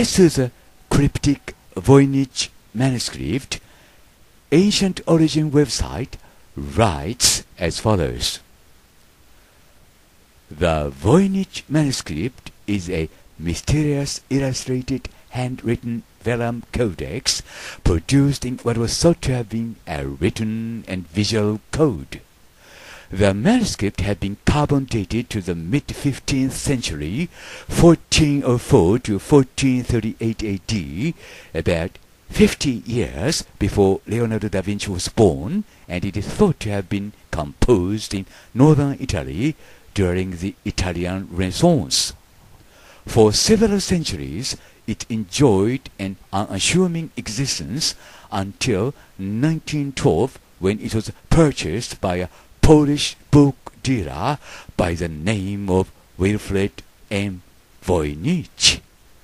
As to the cryptic Voynich manuscript, Ancient Origin website writes as follows. The Voynich manuscript is a mysterious illustrated handwritten vellum codex produced in what was thought to have been a written and visual code. The manuscript had been carbon dated to the mid-15th century, 1404 to 1438 AD, about 50 years before Leonardo da Vinci was born, and it is thought to have been composed in northern Italy during the Italian Renaissance. For several centuries, it enjoyed an unassuming existence until 1912, when it was purchased by a Polish book dealer by the name of Wilfred M. Voynich.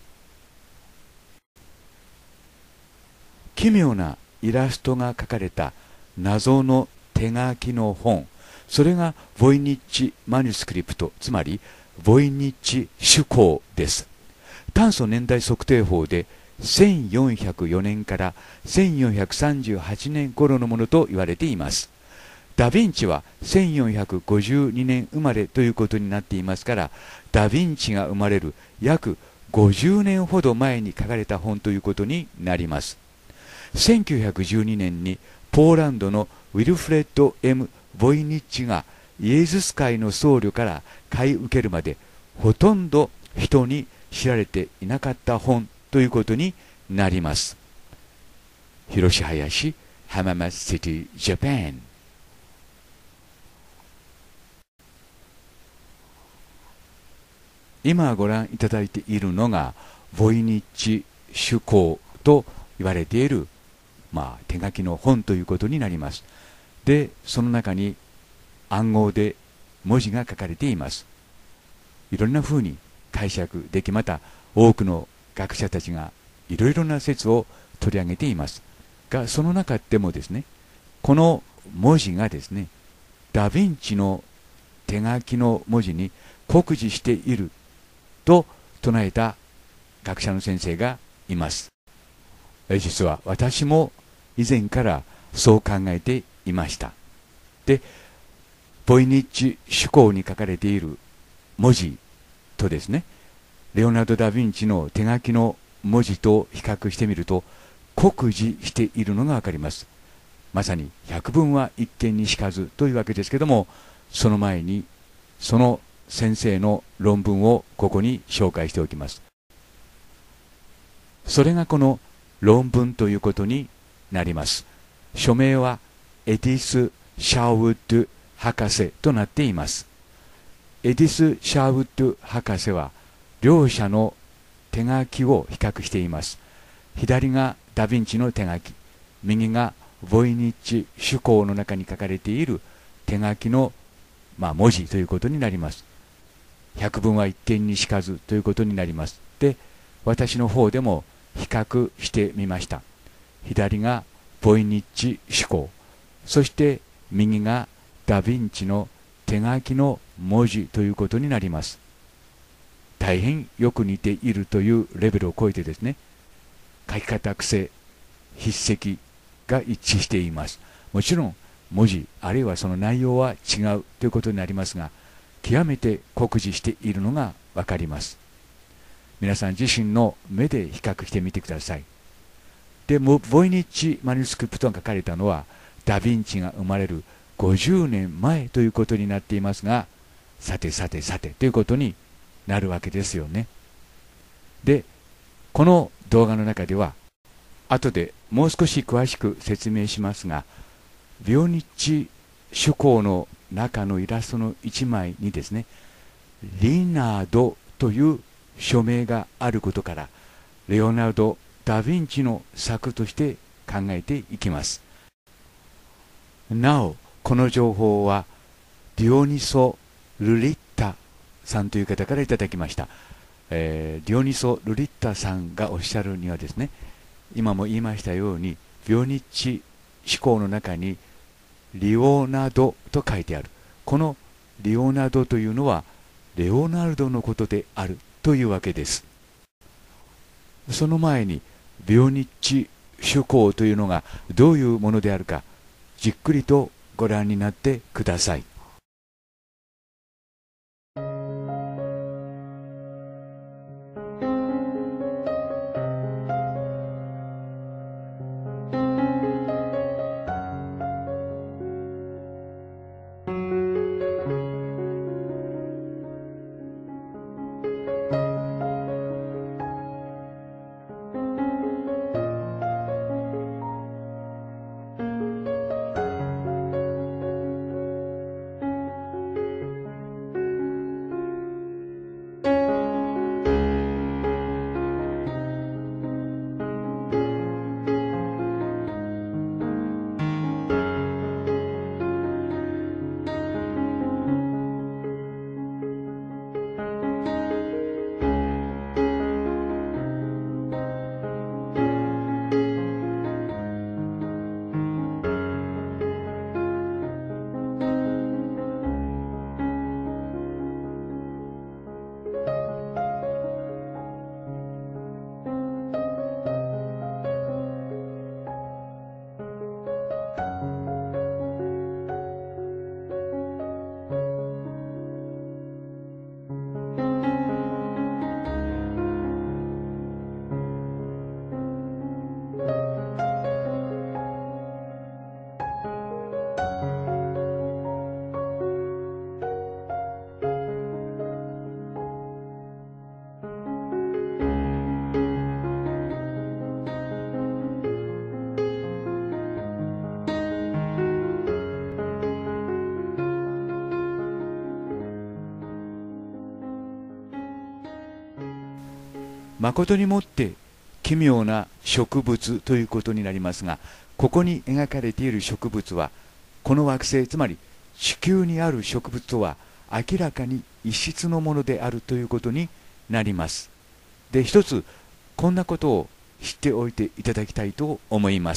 奇妙なイラストが描かれた謎の手書きの本、それがボイニッチマニュスクリプト、つまりボイニッチ手稿です。炭素年代測定法で1404年から1438年頃のものと言われています。ダ・ヴィンチは1452年生まれということになっていますから、ダ・ヴィンチが生まれる約50年ほど前に書かれた本ということになります。1912年にポーランドのウィルフレッド・ M ・ボイニッチがイエズス会の僧侶から買い受けるまでほとんど人に知られていなかった本ということになります。広林、浜松シティ、ジャパン。今ご覧いただいているのがボイニッチ手稿と言われている、手書きの本ということになります。で、その中に暗号で文字が書かれています。いろんな風に解釈でき、また多くの学者たちがいろいろな説を取り上げていますが、その中でもですね、この文字がですね、ダ・ヴィンチの手書きの文字に酷似していると唱えた学者の先生がいます。実は私も以前からそう考えていました。で、ボイニッチ手稿に書かれている文字とですね、レオナルド・ダ・ヴィンチの手書きの文字と比較してみると酷似しているのがわかります。まさに百聞は一見にしかずというわけですけども、その前にその先生の論文をここに紹介しておきます。それがこの論文ということになります。署名はエディス・シャーウッド博士となっています。エディス・シャーウッド博士は両者の手書きを比較しています。左がダ・ヴィンチの手書き、右がボイニッチ手稿の中に書かれている手書きの、文字ということになります。百聞は一見にしかずということになります。で、私の方でも比較してみました。左がボイニッチ手稿、そして右がダ・ヴィンチの手書きの文字ということになります。大変よく似ているというレベルを超えてですね、書き方癖、筆跡が一致しています。もちろん文字あるいはその内容は違うということになりますが、極めて酷似しているのがわかります。皆さん自身の目で比較してみてください。で、ボイニッチマニュスクリプトが書かれたのはダ・ヴィンチが生まれる50年前ということになっていますが、さてということになるわけですよね。で、この動画の中では後でもう少し詳しく説明しますが、ボイニッチ手稿の中のイラストの1枚にですね、リナードという署名があることから、レオナルド・ダ・ヴィンチの作として考えていきます。なお、この情報はディオニソ・ルリッタさんという方からいただきました。ディオニソ・ルリッタさんがおっしゃるにはですね、今も言いましたように、ボイニッチ手稿の中にリオナドと書いてある。このリオナドというのはレオナルドのことであるというわけです。 その前に病日手法というのがどういうものであるか、じっくりとご覧になってください。誠にもって奇妙な植物ということになりますが、ここに描かれている植物はこの惑星、つまり地球にある植物とは明らかに異質のものであるということになります。で、一つこんなことを知っておいていただきたいと思います。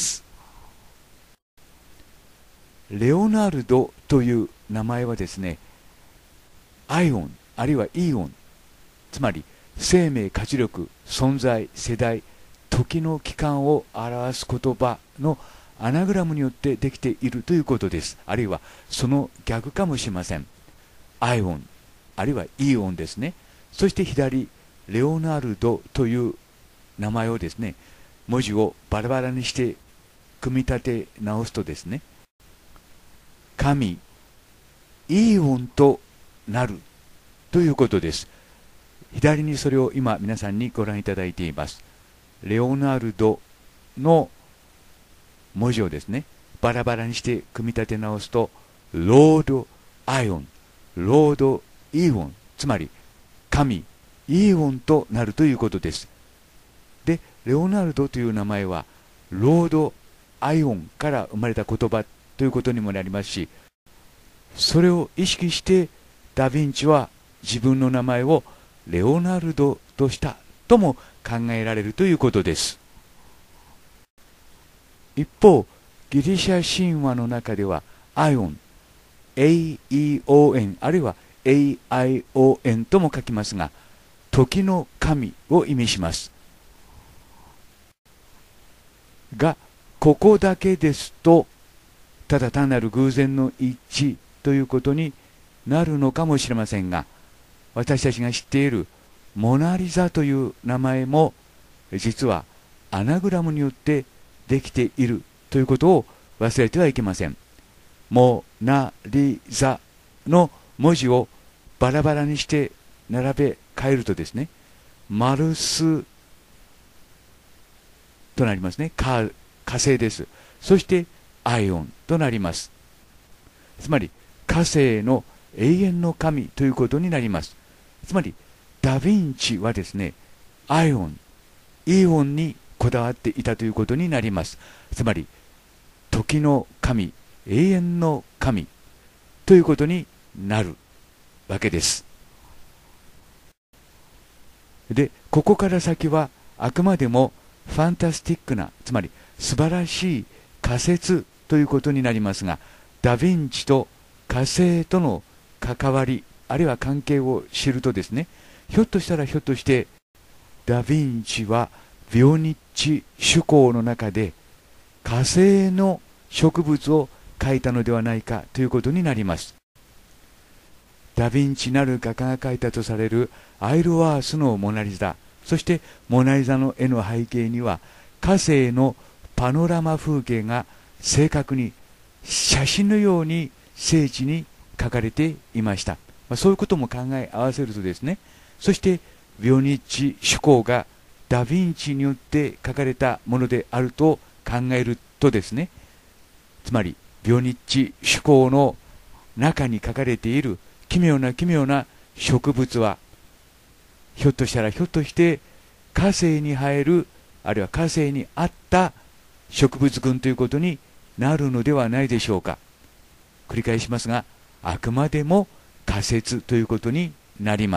レオナルドという名前はですね、アイオンあるいはイオン、つまり生命、活力、存在、世代、時の期間を表す言葉のアナグラムによってできているということです。あるいはその逆かもしれません。アイオンあるいはイオンですね。そして左、レオナルドという名前をですね、文字をバラバラにして組み立て直すとですね、神、イオンとなるということです。左にそれを今皆さんにご覧いただいています。レオナルドの文字をですね、バラバラにして組み立て直すと、ロードアイオン、ロードイオン、つまり神イオンとなるということです。で、レオナルドという名前はロードアイオンから生まれた言葉ということにもなりますし、それを意識してダ・ヴィンチは自分の名前をレオナルドとしたとも考えられるということです。一方、ギリシャ神話の中ではアイオン、AEON あるいは AION とも書きますが、時の神を意味します。が、ここだけですとただ単なる偶然の一致ということになるのかもしれませんが、私たちが知っているモナリザという名前も実はアナグラムによってできているということを忘れてはいけません。モナリザの文字をバラバラにして並べ替えるとですね、マルスとなりますね。火星です。そしてアイオンとなります。つまり火星の永遠の神ということになります。つまりダ・ヴィンチはですね、アイオン、イオンにこだわっていたということになります。つまり時の神、永遠の神ということになるわけです。で、ここから先はあくまでもファンタスティックな、つまり素晴らしい仮説ということになりますが、ダ・ヴィンチと火星との関わりあるいは関係を知るとですね、ひょっとしてダ・ヴィンチは病日手工の中で火星の植物を描いたのではないかということになります。ダ・ヴィンチなる画家が描いたとされるアイルワースのモナリザ、そしてモナリザの絵の背景には火星のパノラマ風景が正確に写真のように精緻に描かれていました。そういうことも考え合わせるとですね、そして病日手工がダ・ヴィンチによって描かれたものであると考えるとですね、つまり病日手工の中に描かれている奇妙な植物はひょっとして火星に生える、あるいは火星にあった植物群ということになるのではないでしょうか。繰り返しますが、あくまでも仮説ということになります。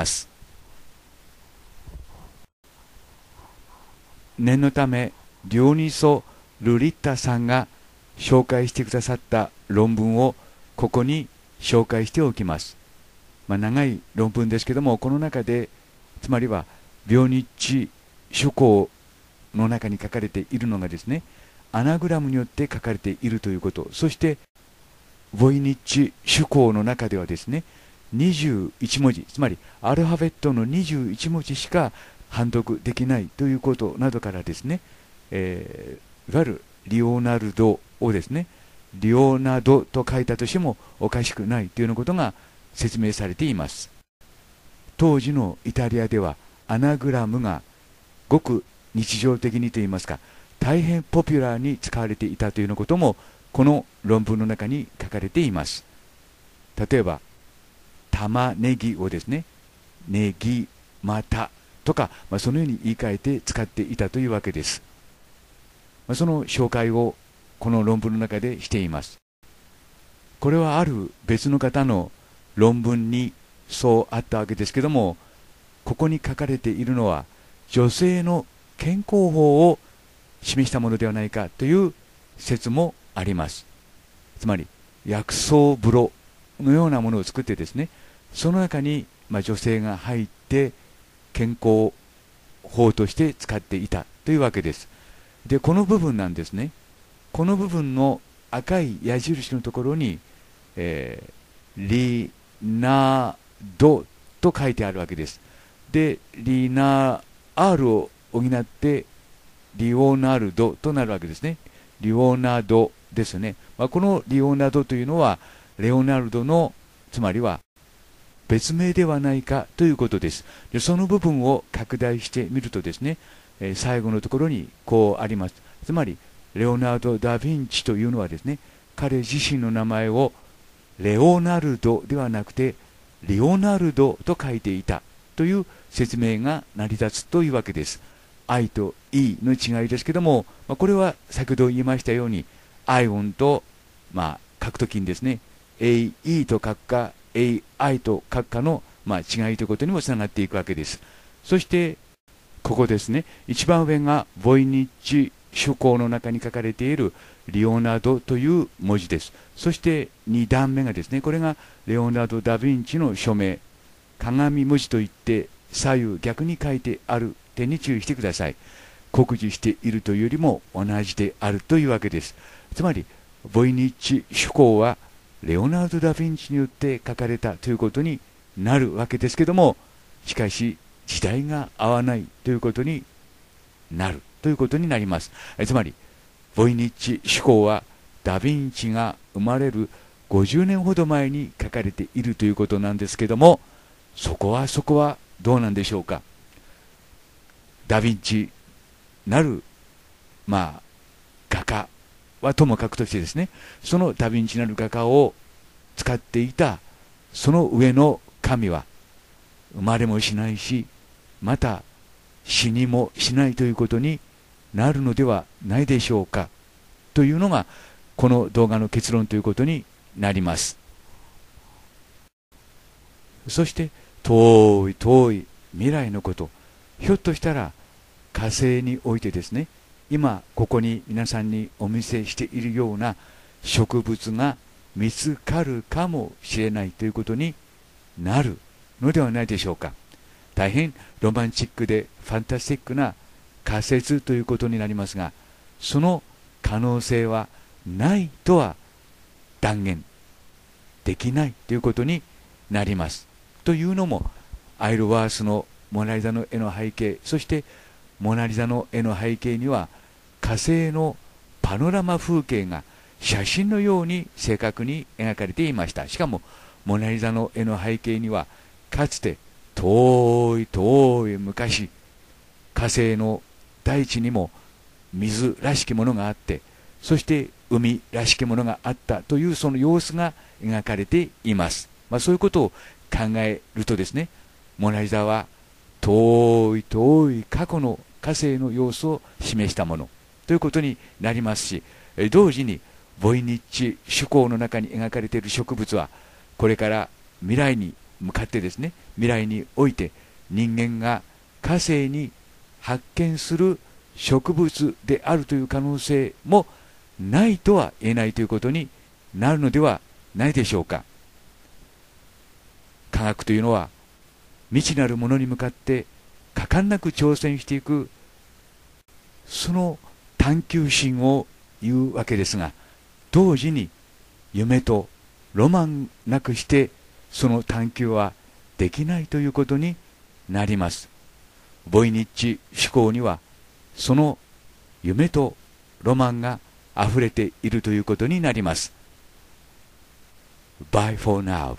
念のためディオニソ・ルリッタさんが紹介してくださった論文をここに紹介しておきます。長い論文ですけども、この中でつまりは病日手工の中に書かれているのがですね、アナグラムによって書かれているということ、そしてボイニッチ手工の中ではですね、21文字、つまりアルファベットの21文字しか判読できないということなどからですね、いわゆるリオナルドをですね、リオナドと書いたとしてもおかしくないというようなことが説明されています。当時のイタリアではアナグラムがごく日常的にといいますか、大変ポピュラーに使われていたというようなこともこの論文の中に書かれています。例えば玉ねぎをですね、ネギまたとか、そのように言い換えて使っていたというわけです。その紹介をこの論文の中でしています。これはある別の方の論文にそうあったわけですけども、ここに書かれているのは女性の健康法を示したものではないかという説もあります。つまり薬草風呂のようなものを作ってですね、その中に女性が入って健康法として使っていたというわけです。で、この部分なんですね。この部分の赤い矢印のところに、リナドと書いてあるわけです。で、リナ R を補ってリオナルドとなるわけですね。リオナドですね。このリオナドというのはレオナルドのつまりは別名ではないかということです。で、その部分を拡大してみるとですね、最後のところにこうあります。つまりレオナルド・ダ・ヴィンチというのはですね、彼自身の名前をレオナルドではなくてリオナルドと書いていたという説明が成り立つというわけです。I と E の違いですけども、これは先ほど言いましたようにアイオンと、書くときにですね、AE と書くか AI と書くかの、違いということにもつながっていくわけです。そしてここですね、一番上がボイニッチ手工の中に書かれているリオナルドという文字です。そして2段目がですね、これがレオナルド・ダ・ヴィンチの署名、鏡文字といって左右逆に書いてある点に注意してください。酷似しているというよりも同じであるというわけです。つまりボイニッチ手工はレオナルド・ダ・ヴィンチによって書かれたということになるわけですけども、しかし時代が合わないということになるということになります。つまりボイニッチ手工はダ・ヴィンチが生まれる50年ほど前に書かれているということなんですけども、そこはどうなんでしょうか。ダ・ヴィンチなる画家はともかくとしてですね、そのダ・ヴィンチなる画家を使っていたその上の神は生まれもしないし、また死にもしないということになるのではないでしょうかというのがこの動画の結論ということになります。そして遠い未来のこと、ひょっとしたら火星においてですね、今ここに皆さんにお見せしているような植物が見つかるかもしれないということになるのではないでしょうか。大変ロマンチックでファンタスティックな仮説ということになりますが、その可能性はないとは断言できないということになります。というのも、アイルワースのモナリザの絵の背景、そしてモナリザの絵の背景には火星のパノラマ風景が写真のように正確に描かれていました。しかもモナリザの絵の背景には、かつて遠い遠い昔、火星の大地にも水らしきものがあって、そして海らしきものがあったというその様子が描かれています。そういうことを考えるとですね、モナリザは遠い遠い過去の火星の様子を示したものということになりますし、同時にボイニッチ趣向の中に描かれている植物は、これから未来に向かってですね、未来において人間が火星に発見する植物であるという可能性もないとは言えないということになるのではないでしょうか。科学というのは未知なるものに向かって果敢なく挑戦していく、その探求心を言うわけですが、同時に夢とロマンなくしてその探求はできないということになります。ボイニッチ思考にはその夢とロマンがあふれているということになります。Bye for now。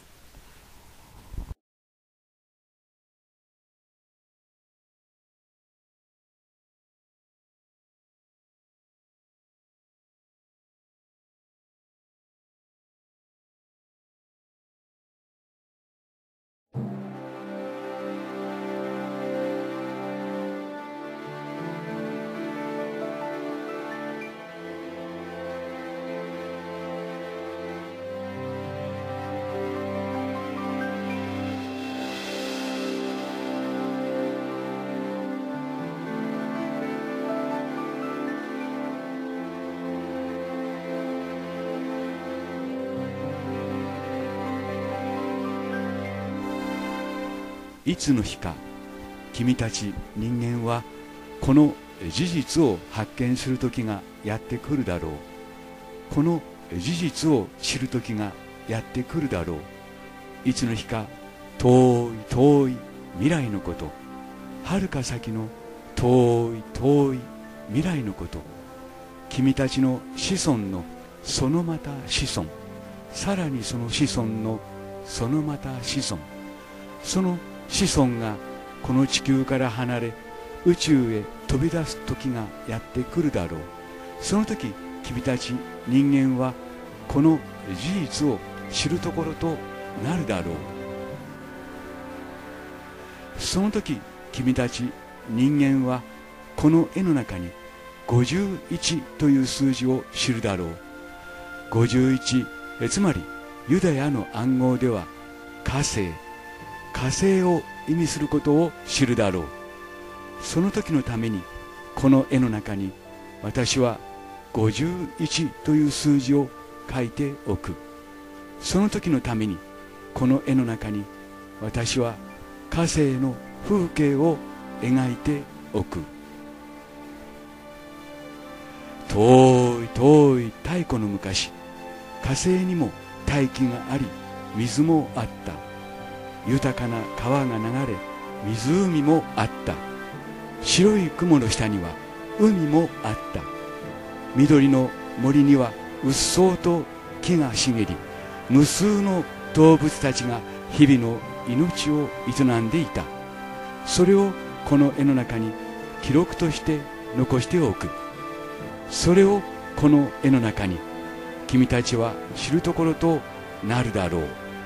いつの日か君たち人間はこの事実を発見する時がやってくるだろう。この事実を知る時がやってくるだろう。いつの日か遠い遠い未来のこと、はるか先の遠い遠い未来のこと、君たちの子孫のそのまた子孫、さらにその子孫のそのまた子孫、その子孫がこの地球から離れ宇宙へ飛び出す時がやってくるだろう。その時君たち人間はこの事実を知るところとなるだろう。その時君たち人間はこの絵の中に51という数字を知るだろう。51、つまりユダヤの暗号では火星、火星を意味することを知るだろう。その時のためにこの絵の中に私は51という数字を書いておく。その時のためにこの絵の中に私は火星の風景を描いておく。遠い遠い太古の昔、火星にも大気があり水もあった。豊かな川が流れ湖もあった。白い雲の下には海もあった。緑の森にはうっそうと木が茂り、無数の動物たちが日々の命を営んでいた。それをこの絵の中に記録として残しておく。それをこの絵の中に君たちは知るところとなるだろう。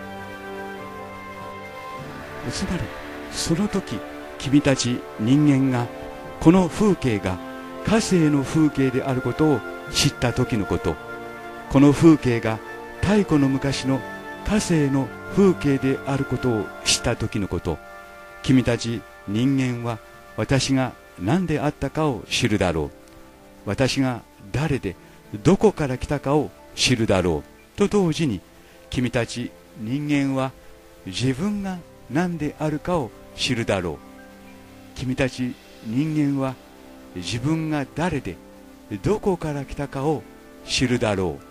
つまりその時君たち人間がこの風景が火星の風景であることを知った時のこと、この風景が太古の昔の火星の風景であることを知った時のこと、君たち人間は私が何であったかを知るだろう。私が誰でどこから来たかを知るだろうと同時に、君たち人間は自分が何であるかを知るだろう。君たち人間は自分が誰でどこから来たかを知るだろ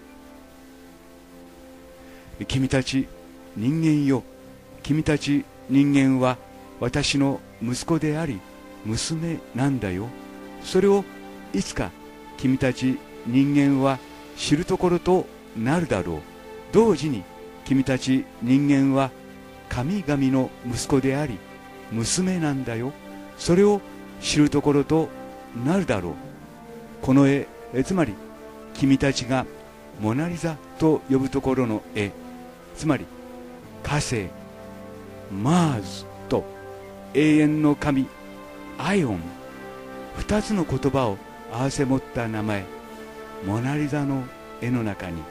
う。君たち人間よ、君たち人間は私の息子であり娘なんだよ。それをいつか君たち人間は知るところとなるだろう。同時に君たち人間は神々の息子であり娘なんだよ。それを知るところとなるだろう。この絵、つまり君たちがモナリザと呼ぶところの絵、つまり火星マーズと永遠の神アイオン、二つの言葉を合わせ持った名前モナリザの絵の中に、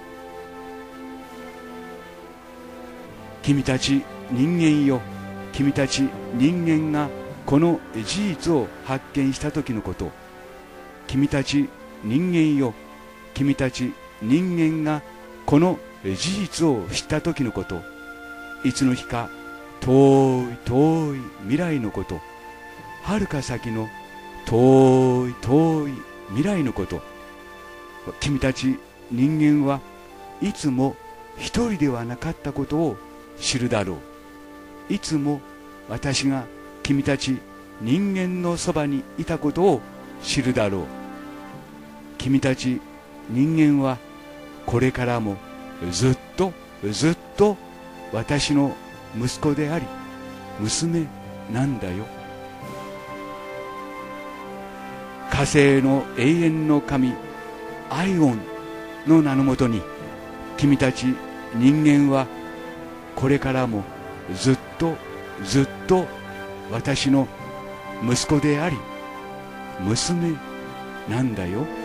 君たち人間よ、君たち人間がこの事実を発見した時のこと、君たち人間よ、君たち人間がこの事実を知った時のこと、いつの日か遠い遠い未来のこと、はるか先の遠い遠い未来のこと、君たち人間はいつも一人ではなかったことを知るだろう。いつも私が君たち人間のそばにいたことを知るだろう。君たち人間はこれからもずっとずっと私の息子であり娘なんだよ。火星の永遠の神アイオンの名のもとに、君たち人間はこれからもずっとずっと私の息子であり娘なんだよ。